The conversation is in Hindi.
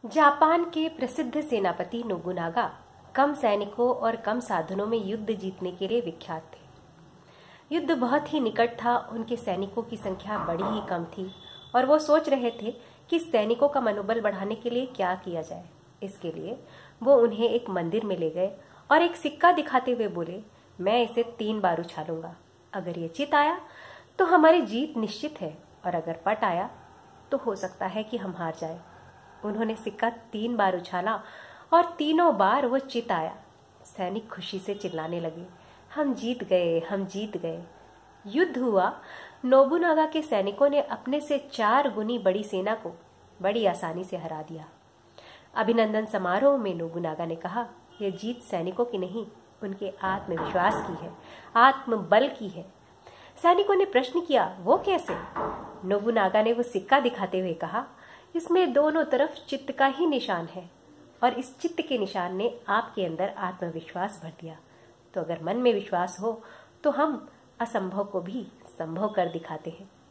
जापान के प्रसिद्ध सेनापति नोबुनागा कम सैनिकों और कम साधनों में युद्ध जीतने के लिए विख्यात थे। युद्ध बहुत ही निकट था, उनके सैनिकों की संख्या बड़ी ही कम थी और वो सोच रहे थे कि सैनिकों का मनोबल बढ़ाने के लिए क्या किया जाए। इसके लिए वो उन्हें एक मंदिर में ले गए और एक सिक्का दिखाते हुए बोले, मैं इसे 3 बार उछालूंगा। अगर ये चित आया तो हमारी जीत निश्चित है और अगर पट आया तो हो सकता है कि हम हार जाए। उन्होंने सिक्का 3 बार उछाला और तीनों बार वो चित आया। सैनिक खुशी से चिल्लाने लगे, हम जीत गए, हम जीत गए। युद्ध हुआ। नोबुनागा के सैनिकों ने अपने से 4 गुनी बड़ी सेना को बड़ी आसानी से हरा दिया। अभिनंदन समारोह में नोबुनागा ने कहा, यह जीत सैनिकों की नहीं, उनके आत्मविश्वास की है, आत्मबल की है। सैनिकों ने प्रश्न किया, वो कैसे? नोबुनागा ने वो सिक्का दिखाते हुए कहा, इसमें दोनों तरफ चित्त का ही निशान है और इस चित्त के निशान ने आपके अंदर आत्मविश्वास भर दिया। तो अगर मन में विश्वास हो तो हम असंभव को भी संभव कर दिखाते हैं।